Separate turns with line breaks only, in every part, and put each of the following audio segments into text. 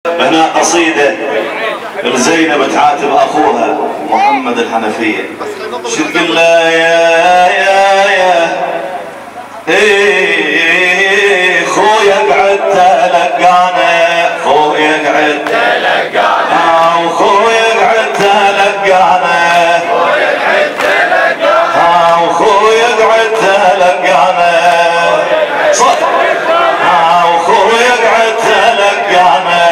هنا قصيدة لزينب تعاتب أخوها محمد الحنفية. شو تقول له يا خويا قعد تلقانا، خويا قعد تلقانا، وخويا قعد تلقانا، وخويا قعد تلقانا، صوت وخويا قعد تلقانا،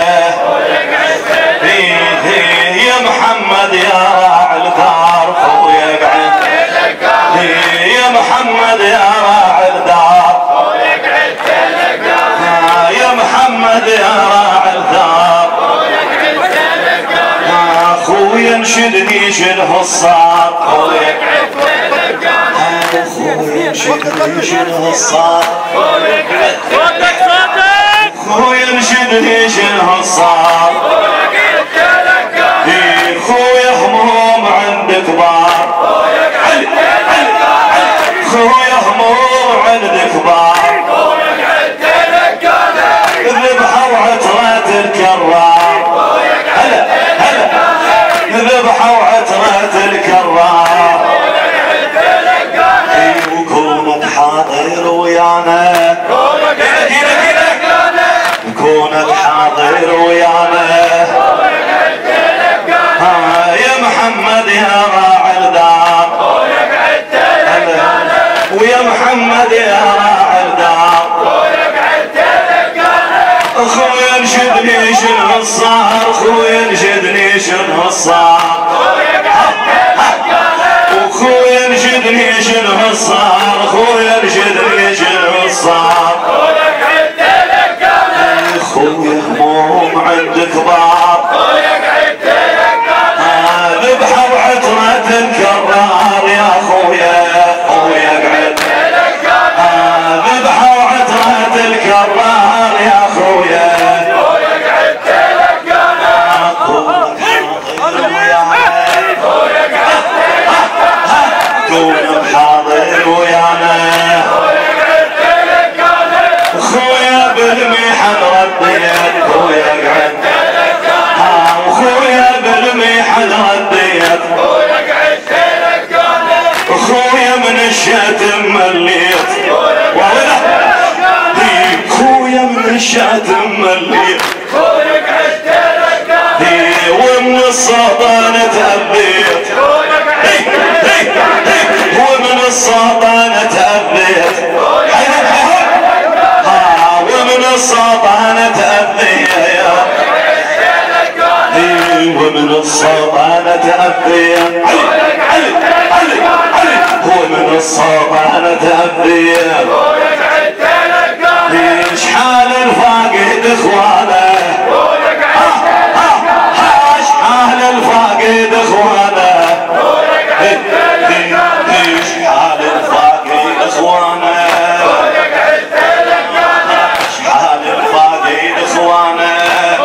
يا محمد يا راعي الدار، خويا قعد تلقانا، يا محمد يا راعي الدار، خويا قعد تلقانا، يا محمد يا راعي الدار، خويا قعد تلقانا، خويا انشدني شنو الصار، خويا قعد تلقانا، خويا انشدني شنو الصار، خويا قعد تلقانا، خويا انشدني شنو الصار، خويا هموم عند كبار، خويا هموم عند كبار، ذبحة وعترة الكرار، هلا هلا ذبحة وعترة الكرار، وكونك حاضر ويانا، كونك حاضر ويانا، يا محمد يا راعي الدار، ويا محمد يا راعي الدار، خويا انشدني شنو الصار، خويا انشدني شنو الصار، وخويا انشدني شنو الصار، خويا انشدني شنو الصار، خويا هموم عند كبار، ذبحة وعترة الكرار، يا خويا خويا قعد ذبحة وعترة الكرار، يا خويا قعد تلقانا، كونك حاضر ويانا، كونك حاضر ويانا، خويا بالميحن رديت، خويا قعد وخويا بالميحن رديت، خويا من الشاتم مليت، خويا من الشاتم مليت، ومن السلطانة تأبيت، ومن السلطانة تأبيت، ومن السلطانة تأبيت، ومن السلطانة تأبيت، علي علي علي، ومن السلطانة تأبيت، ليش حال الفاقد اخوانه، حال الفاقد اخوانه، ليش حال الفاقد اخوانه، حال الفاقد اخوانه،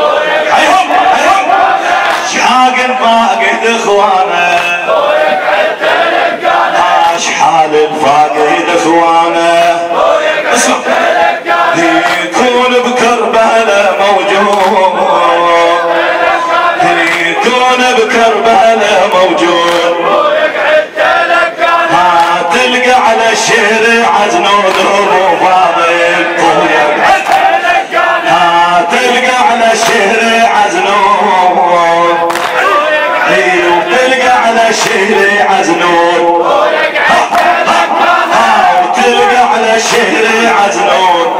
شحال الفاقد اخوانه، حال الفاقد اخوانه، اسمع يكون بكربلاء موجود، يكون بكربلاء موجود، تلقى على الشارع زنود وفاضل، تلقى على الشارع زنود، تلقى على الشارع زنود، وتلقى على الشارع زنود،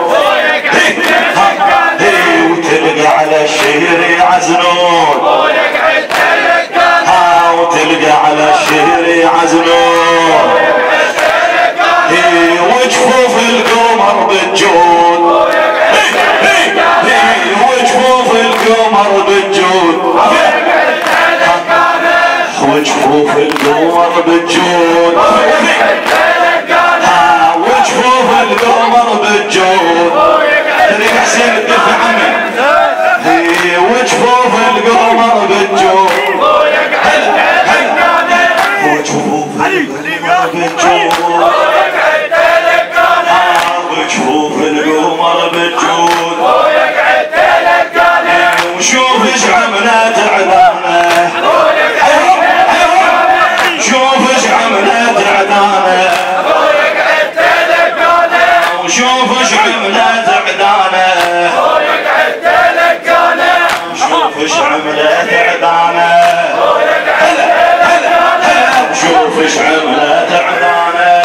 وتلقى على الشارع زنود، وتلقى على الشارع زنود، وجفوف القمر بالجود، وجفوف القمر بالجود، وجفوف القمر بالجود، وجفوف القمر بالجود، خليك حسين الدفع عمي، وجفوف القمر بالجود، وجفوف القمر بالجود، وجفوف القمر بالجود، وشوف ايش عملت عدانه هلا هلا هلا وشوف ايش عملت عدانه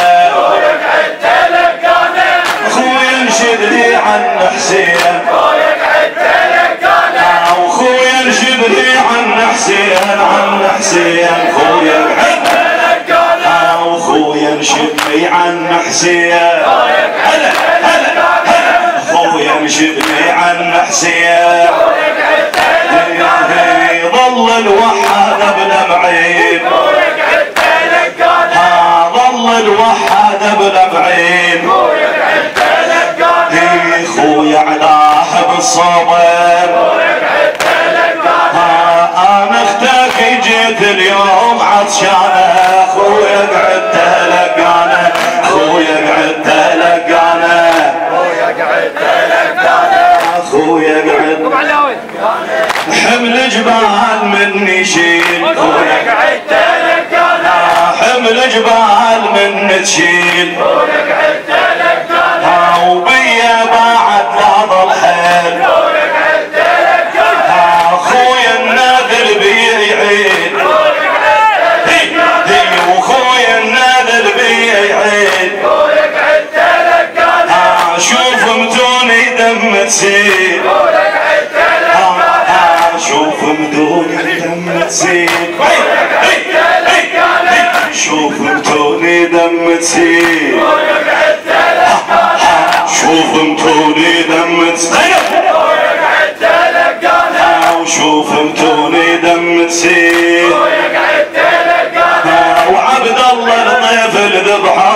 اخوي انشد لي عن حسين واخوي انشد لي عن حسين عن حسين خويا واخويا انشد لي عن حسين هلا هلا هلا اخويا انشد لي عن حسين ظل الوحاد ابن معين ظل الوحاد ابن معين خويا علاه بالصبر انا اختك جيت اليوم عطشانه خويا قعدت لقانه خويا قعدت لقانه خويا قعدت حمل جبال مني شيل خويا قعدت لقانه حمل جبال من تشيل وبيا بعد لا ظل حيل خويا النادل بيعيد وخويا النادل بيعيد شوف متوني دم تسيل شوف متوني دم تسيل شوف متوني دم تسيل شوف متوني دم تسيل وشوف متوني دم تسيل وعبد الله الطيف الذبحه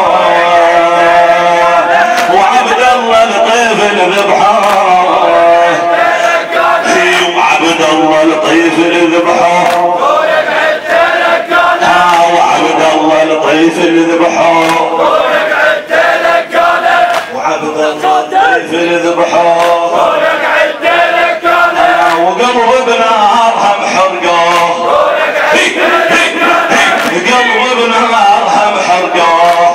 وعبد الله الطيف الذبحه وعبد الله الطيف الذبحه وعبد الله الطيف الذبحه وعبد الله الطيف الذبحه وقلب ابن ارهم حرقه قلب ابن ارهم حرقه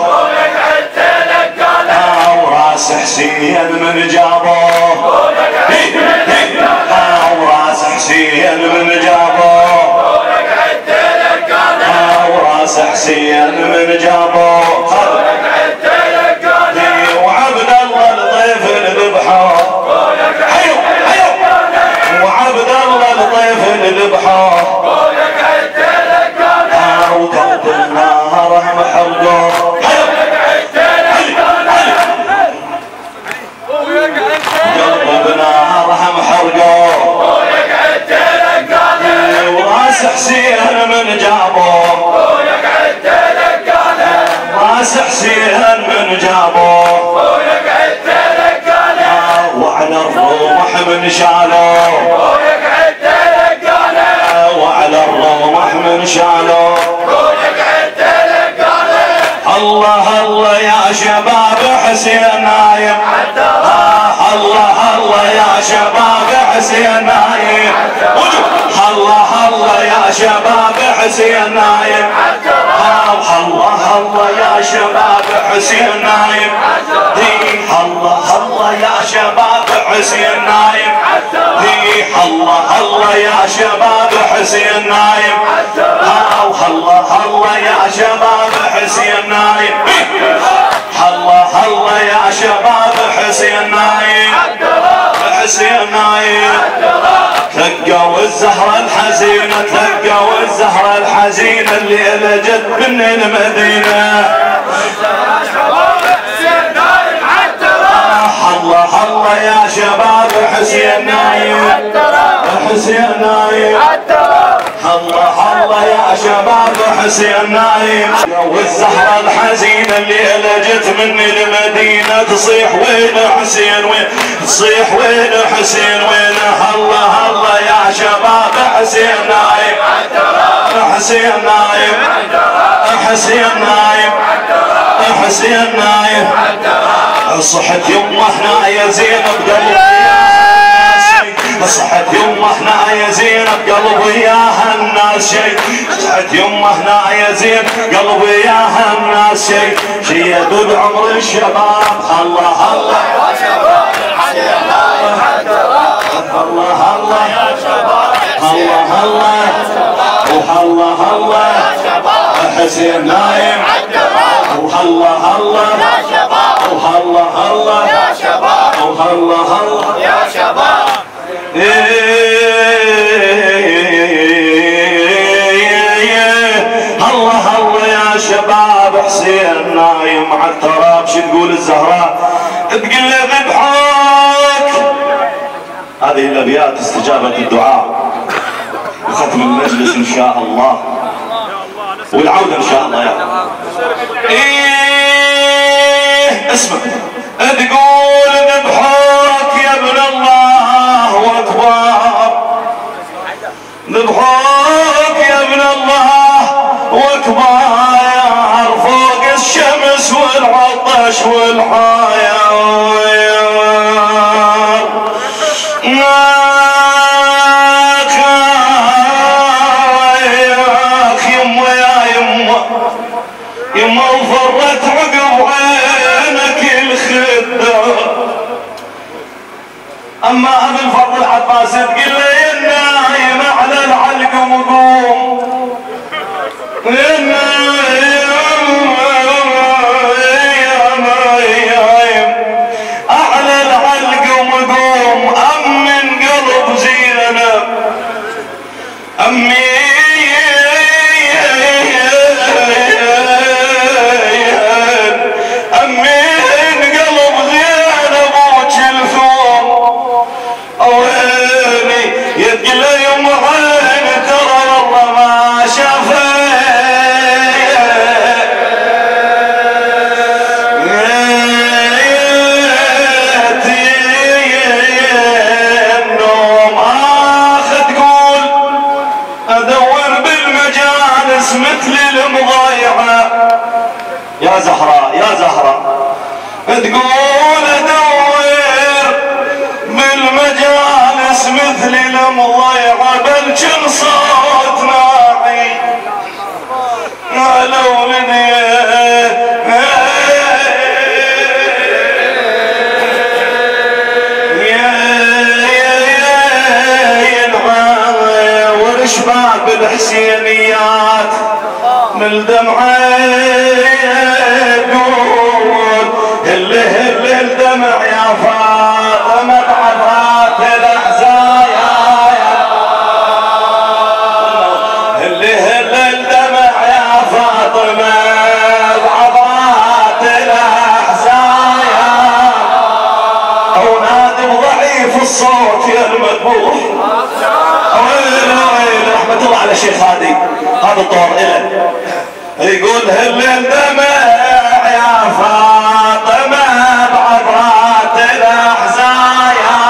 وراس حسين من جابه وراس حسين من جابه وراس حسين من جابه وعبد الله الطيف الذبحه وعبد الله الطيف الذبحه وقلب النار محرقه قلب بنارها محرقه وراس حسين من جابه راس حسين من جابه وعلى الرمح من شاله وعلى الرمح من شاله الله الله يا شباب حسين نايم الله الله يا شباب حسين نايم الله الله يا شباب حسين نايم الله الله يا شباب حسين نايم الله الله يا شباب حسين نايم الله الله يا شباب حسين نايم الله الله يا شباب حسين نايم الله الله يا شباب حسين نايم حسين نايم تلقوا الزهرة الحزينة تلقوا الزهرة الحزينة اللي لجت من المدينة الله الله يا شباب حسين نايم حسين نايم الله الله يا شباب حسين نايم والزهرة الحزينة اللي لجت من المدينة تصيح وين حسين وين تصيح وين حسين وين الله الله يا شباب حسين نايم حسين نايم حسين نايم حسين نايم صحت يمه هنا يا زينب قلبي صحت يمه هنا يا زينب قلبي ياها الناس شيء صحت يمه هنا يا زينب قلبي ياها الناس شيء شيدوا بعمر الشباب الله الله يا شباب الله الله يا شباب الله الله وهالله الله حسين نايم وهالله الله وهالله الله يا شباب وهالله الله يا شباب الله الله يا شباب حسين نايم على التراب. شو تقول الزهراء؟ تقول له ذبحوك. هذه الابيات استجابة الدعاء وختم المجلس ان شاء الله والعودة ان شاء الله. اسمع تقول ذبحوك يا ابن الله واكبر، ذبحوك يا ابن الله واكبر فوق الشمس والعطش والحياة. يما وفرت عقب عينك الخدة. اما ابو الفضل العباس تقول له يا النايم على العلق وقوم، يا النايم على العلق وقوم. امن قلب زينب امي مثل المضايعة. يا زهراء يا زهراء تقول ادور بالمجالس مثل المضايعة بل جن صوت ناعي لو لدي ورشباب الحسينيات من دمعي يقول هل الدمع يا فاطمة بعثات الأحزايا. هل الدمع يا فاطمة بعثات الأحزايا. أو نادم ضعيف الصوت يا المذبوح. رحمة الله على شيخ هادي هذا الطور إله يقول هل الدمع يا فاطمة بعبرات الأحزايا.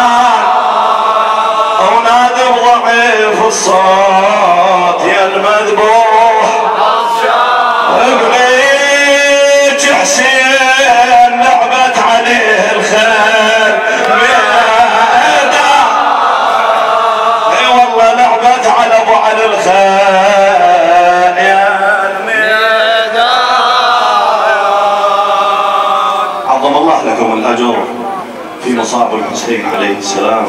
ونادم ضعيف الصوت يا المذبوح. ابنيك حسين لعبت عليه الخير اي والله لعبت على ابو علي الخير يا الميدان. عظم الله لكم الاجر في مصاب الحسين عليه السلام.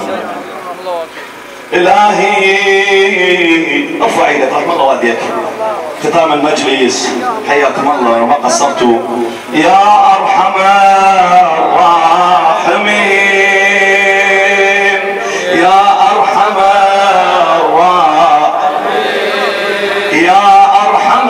الهي ارفع ايدك رحم الله والديك. ختام المجلس حياكم الله ما قصرتوا. يا ارحم الراحمين يا ارحم الراحمين يا ارحم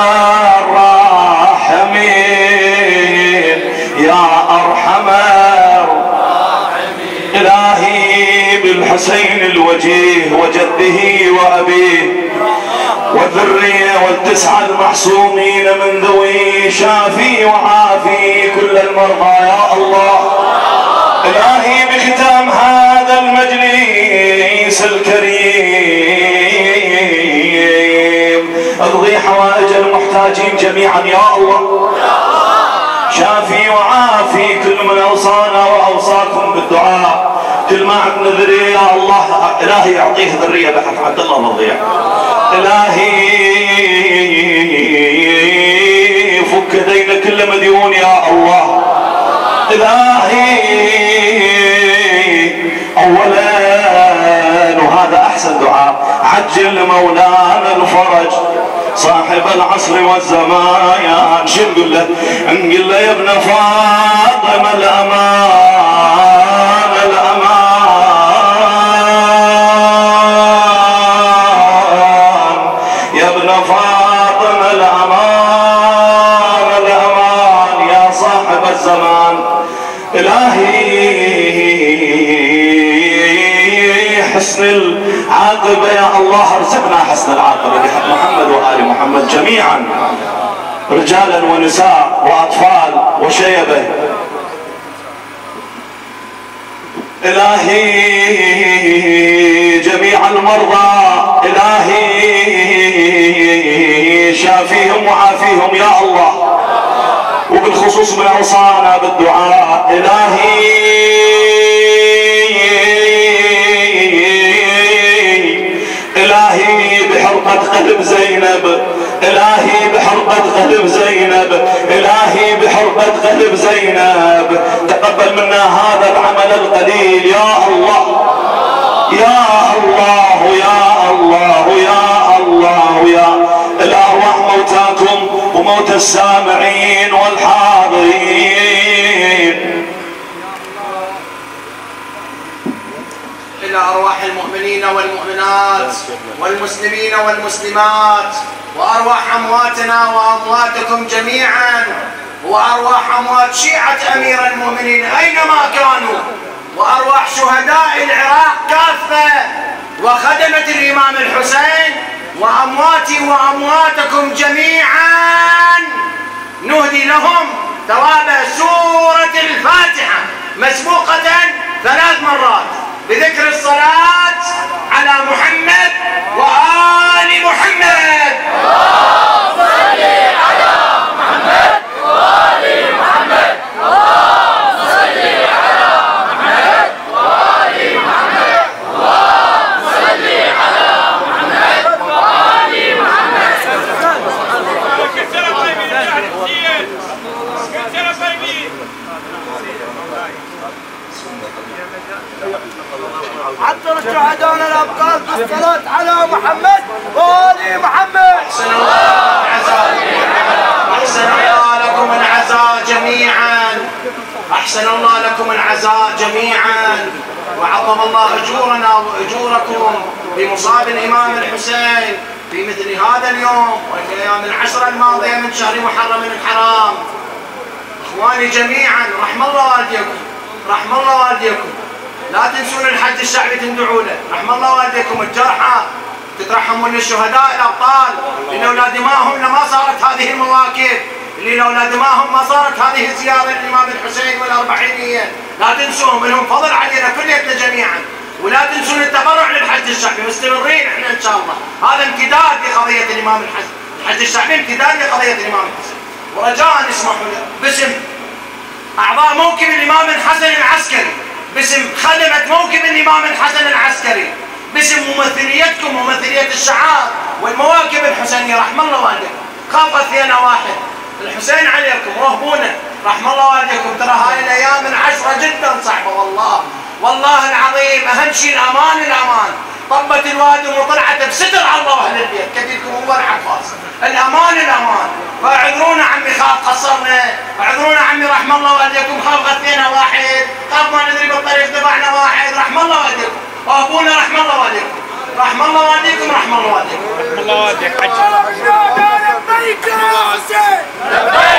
الراحمين يا ارحم الراحمين. الهي بالحسين الوجيه وجده وابيه والذرية والتسعة المحسومين من ذوي شافي وعافي كل المرضى يا الله. الهي بختام هذا المجلس الكريم اقضي حوائج المحتاجين جميعا يا الله. شافي وعافي كل من اوصانا واوصاكم بالدعاء. كل ما عندنا ذرية يا الله الهي يعطيه ذرية بحق عبد الله مرضيع. الهي فك دين كل مديون يا الله. الهي اولا وهذا احسن دعاء عجل مولانا الفرج صاحب العصر والزمان. شو نقول له؟ نقول له يا ابن فاطمة الأمان الأمان، يا ابن فاطمة الأمان الأمان، يا صاحب الزمان. إلهي حسن العاقبة يا الله، ارزقنا حسن العاقبة بحق محمد وآل محمد جميعا، رجالا ونساء وأطفال وشيبة. إلهي جميع المرضى إلهي شافيهم وعافيهم يا الله، وبالخصوص من أوصانا بالدعاء. إلهي بحرقة قلب زينب، إلهي بحرقة قلب زينب، إلهي بحرقة قلب زينب تقبل منا هذا العمل القليل يا الله يا الله يا الله يا الله يا الأرواح موتاكم وموت السامعين والحاضرين،
إلى أرواح المؤمنين والمؤمنات والمسلمين والمسلمات، وأرواح أمواتنا وأمواتكم جميعا، وأرواح أموات شيعة أمير المؤمنين أينما كانوا، وأرواح شهداء العراق كافة وخدمة الإمام الحسين، وأمواتي وأمواتكم جميعا. نهدي لهم ثواب سورة الفاتحة مسبوقة 3 مرات بذكر الصلاة على محمد وآل محمد.
اللهم صل على محمد وآل محمد، اللهم صل على محمد وآل محمد، اللهم صل على محمد وآل محمد.
عطر شهدانا الابطال بالصلاة على محمد وآل محمد.
أحسن الله العزاء، أحسن الله لكم العزاء جميعا، أحسن الله لكم العزاء جميعا، وعظم الله أجورنا وأجوركم بمصاب الإمام الحسين في مثل هذا اليوم وفي الأيام العشرة الماضية من شهر محرم الحرام. إخواني جميعا رحم الله والديكم، رحم الله والديكم، لا تنسون الحج الشعبي تندعوا له، رحم الله والديكم الجرحى، تترحمون للشهداء الابطال اللي لولا دماهم لما صارت هذه المواكب، اللي لولا دماهم ما صارت هذه الزياره للامام الحسين والاربعينيه، لا تنسوهم، لهم فضل علينا كلنا جميعا، ولا تنسون التبرع للحج الشعبي، مستمرين احنا ان شاء الله، هذا امتداد لقضيه الامام الحسن، الحج الشعبي امتداد لقضيه الامام الحسن، ورجاء اسمحوا لي باسم اعضاء موكب الامام الحسن العسكري، باسم خدمة موكب الإمام الحسن العسكري، باسم ممثليتكم وممثلية الشعار والمواكب الحسينية، رحم الله والديكم، خاف اثنين واحد الحسين عليكم رهبونا، رحم الله والديكم. ترى هاي الأيام العشرة جدا صعبة والله، والله العظيم أهم شيء الأمان، الأمان. طبت الوادم وطلعت بستر على الله أهل البيت، كتبكم هو العباس، الأمان الأمان. فاعذرونا عمي خاف قصرنا، اعذرونا عمي رحم الله والديكم، خاف غثينا واحد، خاف ما ندري بالطريق دفعنا واحد، رحم الله والديكم، وابونا رحم الله والديكم، رحم الله والديكم، رحم الله والديكم.
رحم الله والديك حج. لبيك يا حسين.